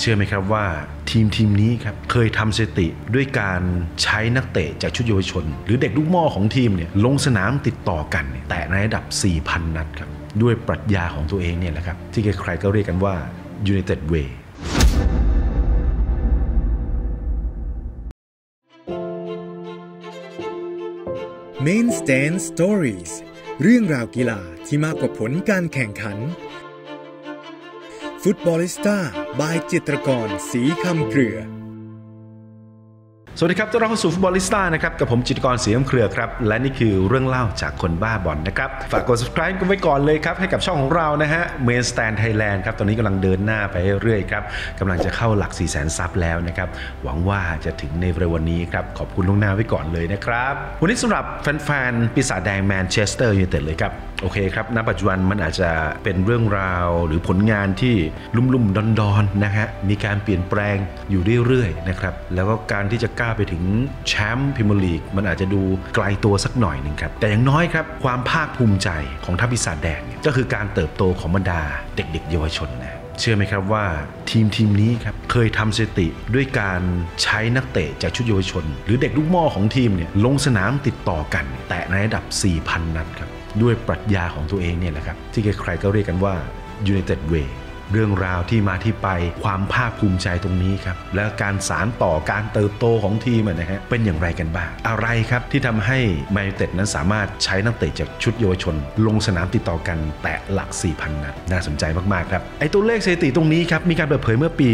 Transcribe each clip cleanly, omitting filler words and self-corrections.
เชื่อไหมครับว่าทีมนี้ครับเคยทำสถิติด้วยการใช้นักเตะจากชุดเยาวชนหรือเด็กลูกหม่อของทีมเนี่ยลงสนามติดต่อกันแต่ในระดับ 4,000 นัดครับด้วยปรัชญาของตัวเองเนี่ยแหละครับที่ใครๆก็เรียกกันว่า United Way Main Stand Stories เรื่องราวกีฬาที่มากกว่าผลการแข่งขันฟุตบอลิสต้า by จิตรกร ศรีคำเครือสวัสดีครับต้อนรับเข้าสู่ฟุตบอลิสต้านะครับกับผมจิตรกร ศรีคำเครือครับและนี่คือเรื่องเล่าจากคนบ้าบอลนะครับฝากกด subscribe กันไว้ก่อนเลยครับให้กับช่องของเรานะฮะ Main Stand Thailand ครับตอนนี้กำลังเดินหน้าไปเรื่อยๆครับกำลังจะเข้าหลัก 400,000 ซับแล้วนะครับหวังว่าจะถึงในเร็ววันนี้ครับขอบคุณล่วงหน้าไว้ก่อนเลยนะครับวันนี้สำหรับแฟนๆปีศาจแดงแมนเชสเตอร์ยูไนเต็ดเลยครับโอเคครับณปัจจุบันมันอาจจะเป็นเรื่องราวหรือผลงานที่ลุ่มๆดอนๆนะฮะมีการเปลี่ยนแปลงอยู่เรื่อยๆนะครับแล้วก็การที่จะก้าวไปถึงแชมป์พรีเมียร์ลีกมันอาจจะดูไกลตัวสักหน่อยหนึ่งครับแต่อย่างน้อยครับความภาคภูมิใจของทัพปีศาจแดงก็คือการเติบโตของบรรดาเด็กๆเยาวชนนะเชื่อไหมครับว่าทีมนี้ครับเคยทำสถิติด้วยการใช้นักเตะจากชุดเยาวชนหรือเด็กลูกหม่อของทีมเนี่ยลงสนามติดต่อกันแต่ในระดับ 4,000 นัดครับด้วยปรัชญาของตัวเองเนี่ยแหละครับที่ใครๆก็เรียกกันว่า United Way เรื่องราวที่มาที่ไปความภาคภูมิใจตรงนี้ครับและการสานต่อการเติบโตของทีมนะฮะเป็นอย่างไรกันบ้างอะไรครับที่ทำให้แมนยูไนเต็ดนั้นสามารถใช้นักเตะจากชุดเยาวชนลงสนามติดต่อกันแตะหลัก 4,000 นัดน่าสนใจมากๆครับไอ้ตัวเลขสถิติตรงนี้ครับมีการเปิดเผยเมื่อปี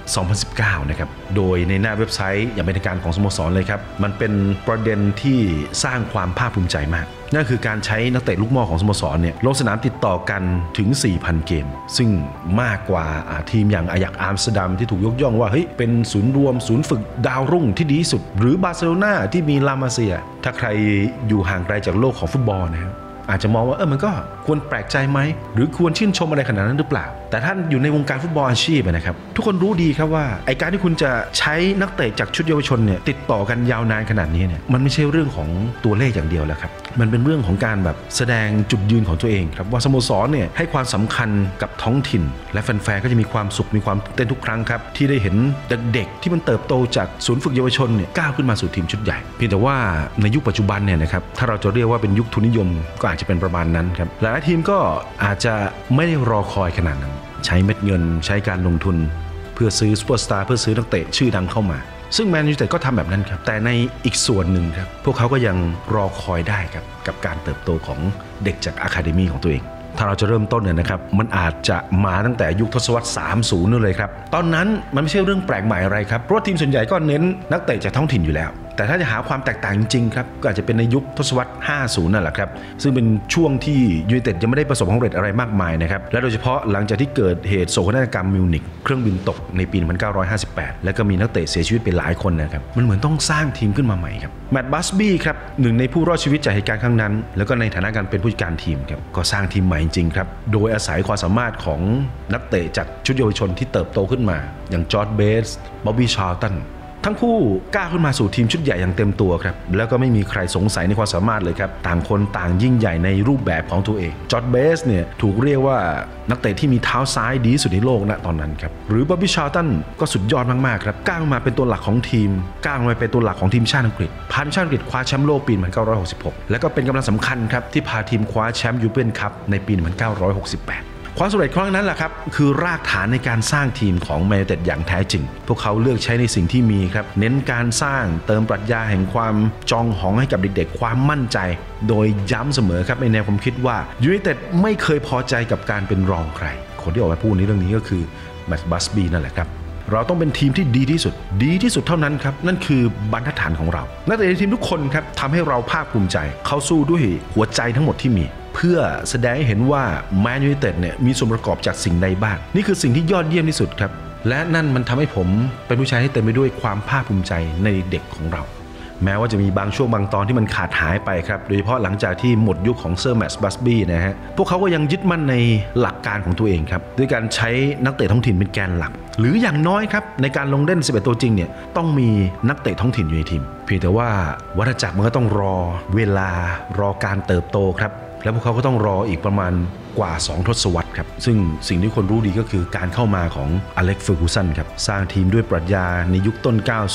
2019 นะครับโดยในหน้าเว็บไซต์อย่างเป็นทางการของสโมสรเลยครับมันเป็นประเด็นที่สร้างความภาคภูมิใจมากนั่นคือการใช้นักเตะลูกหม่อของสโมสรเนี่ยลงสนามติดต่อกันถึง 4,000 เกมซึ่งมากกว่าทีมอย่างอายักอัมสเตอร์ดัมที่ถูกยกย่องว่าเฮ้ยเป็นศูนย์รวมศูนย์ฝึกดาวรุ่งที่ดีที่สุดหรือบาร์เซโลนาที่มีลามาเซียถ้าใครอยู่ห่างไกลจากโลกของฟุตบอลนะครับอาจจะมองว่ามันก็ควรแปลกใจไหมหรือควรชื่นชมอะไรขนาดนั้นหรือเปล่าแต่ท่านอยู่ในวงการฟุตบอลอาชีพนะครับทุกคนรู้ดีครับว่าไอการที่คุณจะใช้นักเตะจากชุดเยาวชนเนี่ยติดต่อกันยาวนานขนาดนี้เนี่ยมันไม่ใช่เรื่องของตัวเลขอย่างเดียวแล้วครับมันเป็นเรื่องของการแบบแสดงจุดยืนของตัวเองครับว่าสโมสรเนี่ยให้ความสำคัญกับท้องถิ่นและแฟนๆก็จะมีความสุขมีความเต้นทุกครั้งครับที่ได้เห็นเด็กๆที่มันเติบโตจากศูนย์ฝึกเยาวชนเนี่ยก้าวขึ้นมาสู่ทีมชุดใหญ่เพียงแต่ว่าในยุคปัจจุบันเนี่ยนะครับถ้าเราจะเรียกว่าเป็นยุคทุนนิยมก็อาจจะเป็นประมาณนั้นครับหลายทีมก็อาจจะไม่ได้รอคอยขนาดนั้นใช้เม็ดเงินใช้การลงทุนเพื่อซื้อซุปเปอร์สตาร์เพื่อซื้อนักเตะชื่อดังเข้ามาซึ่งแมนยูไนเต็ดก็ทำแบบนั้นครับแต่ในอีกส่วนหนึ่งครับพวกเขาก็ยังรอคอยได้ครับกับการเติบโตของเด็กจากอะคาเดมีของตัวเองถ้าเราจะเริ่มต้นเนี่ยนะครับมันอาจจะมาตั้งแต่ยุคทศวรรษ 30 นั่นเลยครับตอนนั้นมันไม่ใช่เรื่องแปลกใหม่อะไรครับเพราะทีมส่วนใหญ่ก็เน้นนักเตะจากท้องถิ่นอยู่แล้วแต่ถ้าจะหาความแตกต่างจริงๆครับก็อาจจะเป็นในยุคทศวรรษ 50 นั่นแหละครับซึ่งเป็นช่วงที่ยูไนเต็ดยังไม่ได้ประสบความสำเร็จอะไรมากมายนะครับและโดยเฉพาะหลังจากที่เกิดเหตุโศกนาฏกรรมมิวนิกเครื่องบินตกในปี 1958 แล้วก็มีนักเตะเสียชีวิตไปหลายคนนะครับมันเหมือนต้องสร้างทีมขึ้นมาใหม่ครับแมตต์บัสบี้ครับหนึ่งในผู้รอดชีวิตจากเหตุการณ์ครั้งนั้นแล้วก็ในฐานะการเป็นผู้จัดการทีมครับก็สร้างทีมใหม่จริงๆครับโดยอาศัยความสามารถของนักเตะจากชุดเยาวชนที่เติบโตขึ้นมาอย่างจอร์จเบสบ๊อบบี้ชาร์ลตันทั้งคู่ก้าวขึ้นมาสู่ทีมชุดใหญ่อย่างเต็มตัวครับแล้วก็ไม่มีใครสงสัยในความสามารถเลยครับต่างคนต่างยิ่งใหญ่ในรูปแบบของตัวเองจอร์จเบสเนี่ยถูกเรียกว่านักเตะที่มีเท้าซ้ายดีที่สุดในโลกณตอนนั้นครับหรือบ๊อบบี้ชาร์ลตันก็สุดยอดมากๆครับก้าวมาเป็นตัวหลักของทีมก้าวมาเป็นตัวหลักของทีมชาติอังกฤษพาทีมชาติอังกฤษคว้าแชมป์โลกปี 1966แล้วก็เป็นกำลังสำคัญครับที่พาทีมคว้าแชมป์ยูเว่นคัพในปี 1968ความสำเร็จครั้งนั้นแหละครับคือรากฐานในการสร้างทีมของแมนยูไนเต็ดอย่างแท้จริงพวกเขาเลือกใช้ในสิ่งที่มีครับเน้นการสร้างเติมปรัชญาแห่งความจองหองให้กับเด็กๆความมั่นใจโดยย้ำเสมอครับในแนวความคิดว่ายูไนเต็ดไม่เคยพอใจกับการเป็นรองใครคนที่ออกมาพูดในเรื่องนี้ก็คือแมตต์บัสบี้นั่นแหละครับเราต้องเป็นทีมที่ดีที่สุดเท่านั้นครับนั่นคือบรรทัดฐานของเรานักเตะในทีมทุกคนครับทำให้เราภาคภูมิใจเขาสู้ด้วยหัวใจทั้งหมดที่มีเพื่อแสดงให้เห็นว่าแมนยูไนเต็ดเนี่ยมีส่วนประกอบจากสิ่งใดบ้างนี่คือสิ่งที่ยอดเยี่ยมที่สุดครับและนั่นมันทำให้ผมเป็นผู้ชายที่เต็มไปด้วยความภาคภูมิใจในเด็กของเราแม้ว่าจะมีบางช่วงบางตอนที่มันขาดหายไปครับโดยเฉพาะหลังจากที่หมดยุคของเซอร์แมตต์บัสบี้นะฮะพวกเขาก็ยังยึดมั่นในหลักการของตัวเองครับด้วยการใช้นักเตะท้องถิ่นเป็นแกนหลักหรืออย่างน้อยครับในการลงเล่น11ตัวจริงเนี่ยต้องมีนักเตะท้องถิ่นอยู่ในทีมเพียงแต่ว่าวัฏจักรมันก็ต้องรอเวลารอการเติบโตครับแล้วพวกเขาก็ต้องรออีกประมาณกว่า2ทศวรรษครับซึ่งสิ่งที่คนรู้ดีก็คือการเข้ามาของอเล็กซ์ เฟอร์กูสันครับสร้างทีมด้วยปรัชญาในยุคต้น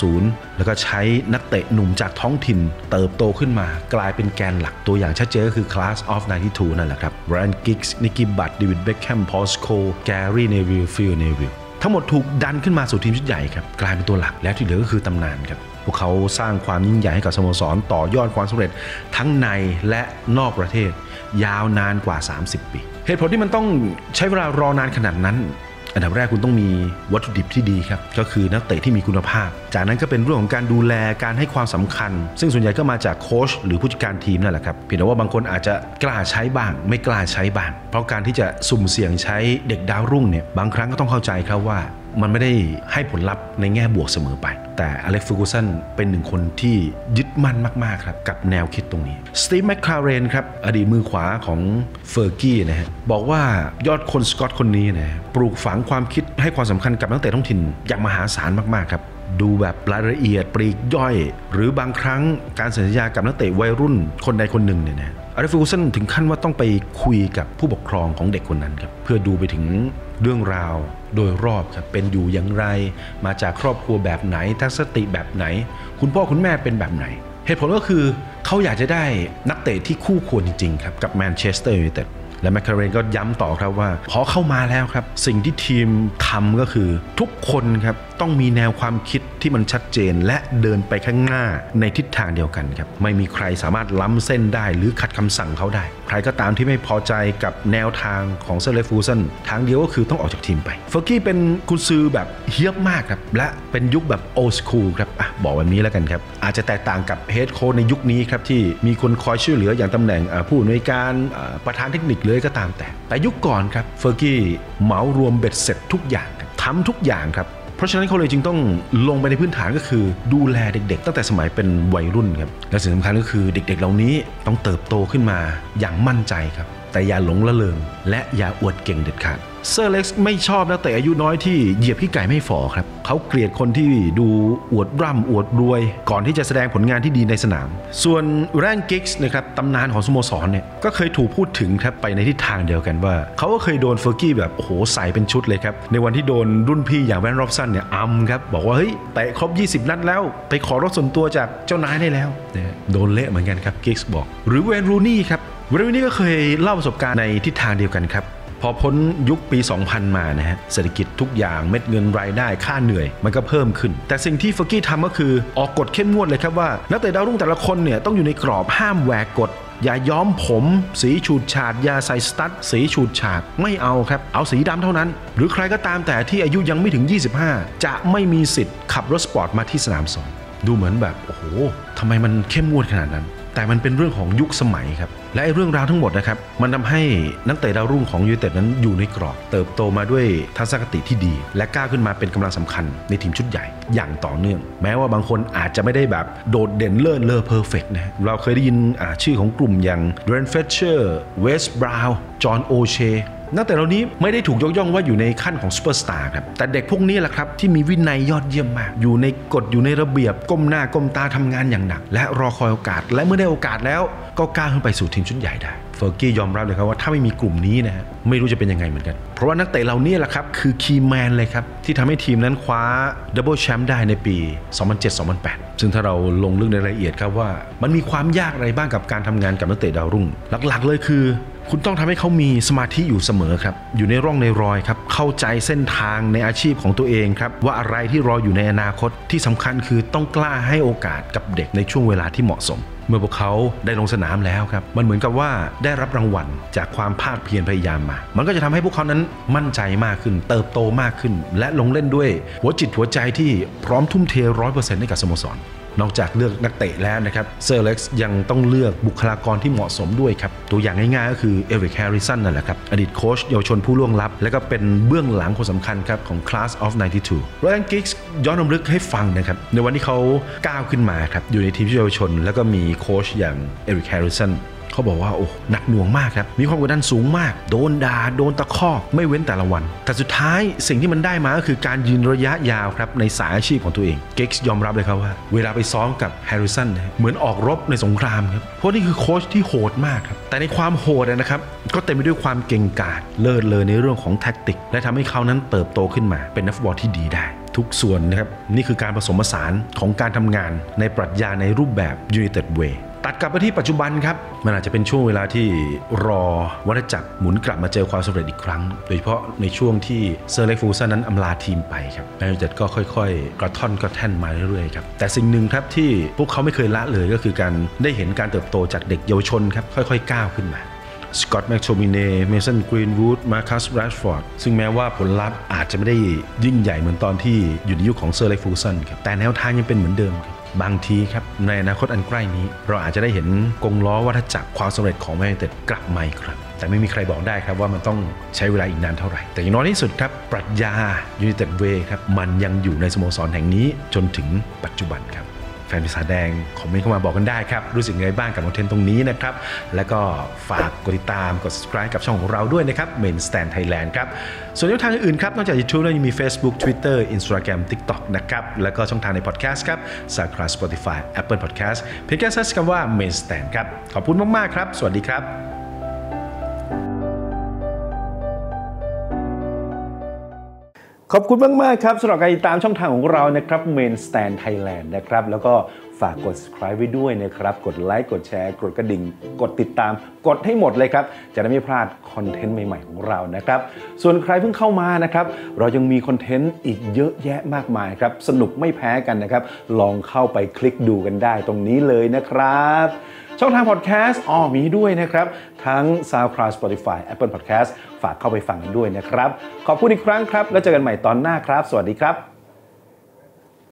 90 แล้วก็ใช้นักเตะหนุ่มจากท้องถิ่นเติบโตขึ้นมากลายเป็นแกนหลักตัวอย่างชัดเจนก็คือ Class of 92 นั่นแหละครับไรอัน กิกส์ นิกกี้ บัต เดวิด เบ็คแฮม พอล สโคล แกรี่ เนวิล ฟิล เนวิลทั้งหมดถูกดันขึ้นมาสู่ทีมชุดใหญ่ครับกลายเป็นตัวหลักแล้วที่เหลือก็คือตำนานครับพวกเขาสร้างความยิ่งใหญ่ให้กับสโมสรต่อยอดความสำเร็จทั้งในและนอกประเทศยาวนานกว่า30ปีเหตุผลที่มันต้องใช้เวลารอนานขนาดนั้นอันดับแรกคุณต้องมีวัตถุดิบที่ดีครับก็คือนักเตะที่มีคุณภาพจากนั้นก็เป็นเรื่องของการดูแลการให้ความสำคัญซึ่งส่วนใหญ่ก็มาจากโค้ชหรือผู้จัดการทีมนั่นแหละครับเพียงแต่ว่าบางคนอาจจะกล้าใช้บ้างไม่กล้าใช้บ้างเพราะการที่จะสุ่มเสี่ยงใช้เด็กดาวรุ่งเนี่ยบางครั้งก็ต้องเข้าใจครับว่ามันไม่ได้ให้ผลลัพธ์ในแง่บวกเสมอไปแต่อเล็กซ์ เฟอร์กูสันเป็นหนึ่งคนที่ยึดมั่นมากๆครับกับแนวคิดตรงนี้สตีฟ แมคคลาเรนครับอดีตมือขวาของเฟอร์กี้นะฮะบอกว่ายอดคนสกอตคนนี้นะปลูกฝังความคิดให้ความสำคัญกับนักเตะท้องถิ่นอย่างมหาศาลมากๆครับดูแบบรายละเอียดปลีกย่อยหรือบางครั้งการสัญญากับนักเตะวัยรุ่นคนใดคนหนึ่งเนี่ยนะอเล็กซ์ เฟอร์กูสันถึงขั้นว่าต้องไปคุยกับผู้ปกครองของเด็กคนนั้นครับเพื่อดูไปถึงเรื่องราวโดยรอบครับเป็นอยู่อย่างไรมาจากครอบครัวแบบไหนทัศนคติแบบไหนคุณพ่อคุณแม่เป็นแบบไหนเหตุผลก็คือเขาอยากจะได้นักเตะที่คู่ควรจริงๆครับกับแมนเชสเตอร์ยูไนเต็ดและแมคคาเรนก็ย้ำต่อครับว่าพอเข้ามาแล้วครับสิ่งที่ทีมทำก็คือทุกคนครับต้องมีแนวความคิดที่มันชัดเจนและเดินไปข้างหน้าในทิศทางเดียวกันครับไม่มีใครสามารถล้ำเส้นได้หรือขัดคำสั่งเขาได้ใครก็ตามที่ไม่พอใจกับแนวทางของเซอร์ เล็กซ์ เฟอร์กูสันทางเดียวก็คือต้องออกจากทีมไปเฟอร์กี้เป็นกุนซือแบบเฮี้ยบมากครับและเป็นยุคแบบโอสคูลครับบอกแบบนี้แล้วกันครับอาจจะแตกต่างกับเฮดโค้ชในยุคนี้ครับที่มีคนคอยช่วยเหลืออย่างตำแหน่งผู้อำนวยการประธานเทคนิคเลยก็ตามแต่ยุคก่อนครับเฟอร์กี้เหมารวมเบ็ดเสร็จทุกอย่างทำทุกอย่างครับเพราะฉะนั้นเขาเลยจึงต้องลงไปในพื้นฐานก็คือดูแลเด็กๆตั้งแต่สมัยเป็นวัยรุ่นครับและสิ่งสำคัญก็คือเด็กๆเหล่านี้ต้องเติบโตขึ้นมาอย่างมั่นใจครับแต่อย่าหลงละเลงและอย่าอวดเก่งเด็ดขาดเซอร์เล็กซ์ไม่ชอบนักเตะอายุน้อยที่เหยียบขี้ไก่ไม่ฝ่อครับเขาเกลียดคนที่ดูอวดร่ำอวดรวยก่อนที่จะแสดงผลงานที่ดีในสนามส่วนแรนกิกส์นะครับตำนานของสโมสรเนี่ยก็เคยถูกพูดถึงครับไปในทิศทางเดียวกันว่าเขาก็เคยโดนเฟอร์กี้แบบโอ้โหใส่เป็นชุดเลยครับในวันที่โดนรุ่นพี่อย่างแวน ร็อบสันเนี่ยครับบอกว่าเฮ้ยเตะครบ20นัดแล้วไปขอรถส่วนตัวจากเจ้านายได้แล้วโดนเละเหมือนกันครับกิกส์บอกหรือเวนรูนี่ครับเวนรูนี่ก็เคยเล่าประสบการณ์ในทิศทางเดียวกันครับพอพ้นยุคปี 2000 มานะฮะเศรษฐกิจทุกอย่างเม็ดเงินรายได้ค่าเหนื่อยมันก็เพิ่มขึ้นแต่สิ่งที่เฟอร์กี้ทำก็คือออกกฎเข้มงวดเลยครับว่านักเตะดาวรุ่งแต่ละคนเนี่ยต้องอยู่ในกรอบห้ามแหวกกฎอย่าย้อมผมสีฉูดฉาดอย่าใส่สตั๊ดสีฉูดฉาดไม่เอาครับเอาสีดำเท่านั้นหรือใครก็ตามแต่ที่อายุยังไม่ถึง25จะไม่มีสิทธิ์ขับรถสปอร์ตมาที่สนามซ้อมดูเหมือนแบบโอ้โหทำไมมันเข้มงวดขนาดนั้นแต่มันเป็นเรื่องของยุคสมัยครับและเรื่องราวทั้งหมดนะครับมันทำให้นักเตะดาวรุ่งของยูไนเต็ดนั้นอยู่ในกรอบเติบโตมาด้วยทัศนคติที่ดีและก้าวขึ้นมาเป็นกำลังสำคัญในทีมชุดใหญ่อย่างต่อเนื่องแม้ว่าบางคนอาจจะไม่ได้แบบโดดเด่นเลิศเลอเพอร์เฟกต์นะเราเคยได้ยินชื่อของกลุ่มอย่างเดรนเฟเชอร์เวสบราวน์จอห์นโอเชนักเตะเหล่านี้ไม่ได้ถูกยกย่องว่าอยู่ในขั้นของซูเปอร์สตาร์ครับแต่เด็กพวกนี้แหละครับที่มีวินัยยอดเยี่ยมมากอยู่ในกฎอยู่ในระเบียบก้มหน้าก้มตาทำงานอย่างหนักและรอคอยโอกาสและเมื่อได้โอกาสแล้วก็ก้าวขึ้นไปสู่ทีมชุดใหญ่ได้เฟอร์กี้ยอมรับเลยครับว่าถ้าไม่มีกลุ่มนี้นะฮะไม่รู้จะเป็นยังไงเหมือนกันเพราะว่านักเตะเหล่านี้แหละครับคือคีย์แมนเลยครับที่ทำให้ทีมนั้นคว้าดับเบิลแชมป์ได้ในปี 2007-2008 ซึ่งถ้าเราลงลึกในรายละเอียดครับว่ามันมีความยากอะไรบ้างกับการทำงานกับนักเตะดาวรุ่งหลักๆเลยคือคุณต้องทำให้เขามีสมาธิอยู่เสมอครับอยู่ในร่องในรอยครับเข้าใจเส้นทางในอาชีพของตัวเองครับว่าอะไรที่รออยู่ในอนาคตที่สำคัญคือต้องกล้าให้โอกาสกับเด็กในช่วงเวลาที่เหมาะสมเมื่อพวกเขาได้ลงสนามแล้วครับมันเหมือนกับว่าได้รับรางวัลจากความภาคเพียรพยายามมามันก็จะทำให้พวกเขานั้นมั่นใจมากขึ้นเติบโตมากขึ้นและลงเล่นด้วยหัวจิตหัวใจที่พร้อมทุ่มเท 100% ให้กับสโมสรนอกจากเลือกนักเตะแล้วนะครับเซอร์เล็กซ์ยังต้องเลือกบุคลากรที่เหมาะสมด้วยครับตัวอย่างง่ายๆก็คือเอริก แฮร์ริสันนั่นแหละครับอดีตโค้ชเยาวชนผู้ล่วงลับและก็เป็นเบื้องหลังคนสำคัญครับของ Class of 92 ไรอัน กิกส์ย้อนรำลึกให้ฟังนะครับในวันที่เขาก้าวขึ้นมาครับอยู่ในทีมเยาวชนแล้วก็มีโค้ชอย่างเอริก แฮร์ริสันเขาบอกว่าโอ้หนักหน่วงมากครับมีความกดดันสูงมากโดนด่าโดนตะคอกไม่เว้นแต่ละวันแต่สุดท้ายสิ่งที่มันได้มาก็คือการยืนระยะยาวครับในสายอาชีพของตัวเองเก็กซ์ยอมรับเลยครับว่าเวลาไปซ้อมกับแฮร์ริสันเหมือนออกรบในสงครามครับเพราะนี่คือโค้ชที่โหดมากครับแต่ในความโหดนะครับก็เต็มไปด้วยความเก่งกาจเลิศเลอในเรื่องของแท็กติกและทำให้เขานั้นเติบโตขึ้นมาเป็นนักฟุตบอลที่ดีได้ทุกส่วนนะครับนี่คือการผสมผสานของการทำงานในปรัชญาในรูปแบบ United Way ตัดกลับไปที่ปัจจุบันครับมันอาจจะเป็นช่วงเวลาที่รอวัฏจักรหมุนกลับมาเจอความสำเร็จอีกครั้งโดยเฉพาะในช่วงที่เซอร์เล็กฟูซันนั้นอำลาทีมไปครับแมนยูไนเต็ดก็ค่อยๆกระท่อนกระแท่นมาเรื่อยๆครับแต่สิ่งหนึ่งครับที่พวกเขาไม่เคยละเลยก็คือการได้เห็นการเติบโตจากเด็กเยาวชนครับค่อยๆก้าวขึ้นมาสกอตต์แม็กโทมิเน่เมสันกรีนวูดมาคัสแรชฟอร์ดซึ่งแม้ว่าผลลัพธ์อาจจะไม่ได้ยิ่งใหญ่เหมือนตอนที่อยู่ในยุคของเซอร์เล็กฟูซันครับแต่แนวทางยังเป็นเหมือนเดิมครับบางทีครับในอนาคตอันใกล้นี้เราอาจจะได้เห็นกงล้อวัฏจักรความสำเร็จของแมนยูไนเต็ดกลับมาอีกครับแต่ไม่มีใครบอกได้ครับว่ามันต้องใช้เวลาอีกนานเท่าไหร่แต่อย่างน้อยที่สุดครับปรัชญา United Way ครับมันยังอยู่ในสโมสรแห่งนี้จนถึงปัจจุบันครับแฟนปีศาจแดงคอมเมนต์เข้ามาบอกกันได้ครับรู้สึกยังไงบ้างกับคอนเทนต์ตรงนี้นะครับแล้วก็ฝากกดติดตามกด subscribe กับช่องของเราด้วยนะครับ Main Stand Thailand ครับส่วนช่องทางอื่นๆครับนอกจาก YouTube แล้วยังมี Facebook Twitter Instagram TikTok นะครับแล้วก็ช่องทางใน Podcast ครับ SoundCloud Spotify Apple Podcast เพียงแค่เซิร์ชคำว่า Main Stand ครับขอบคุณมากๆครับสวัสดีครับขอบคุณมากๆครับสำหรับการติดตามช่องทางของเรานะครับ Main Stand Thailand นะครับแล้วก็ฝากกด subscribe ไว้ด้วยนะครับกดไลค์กดแชร์กดกระดิ่งกดติดตามกดให้หมดเลยครับจะได้ไม่พลาดคอนเทนต์ใหม่ๆของเรานะครับส่วนใครเพิ่งเข้ามานะครับเรายังมีคอนเทนต์อีกเยอะแยะมากมายครับสนุกไม่แพ้กันนะครับลองเข้าไปคลิกดูกันได้ตรงนี้เลยนะครับช่องทางพอดแคสต์มีด้วยนะครับทั้ง SoundCloud Spotify Apple Podcast ฝากเข้าไปฟังกันด้วยนะครับขอบคุณอีกครั้งครับแล้วเจอกันใหม่ตอนหน้าครับสวัสดีครับ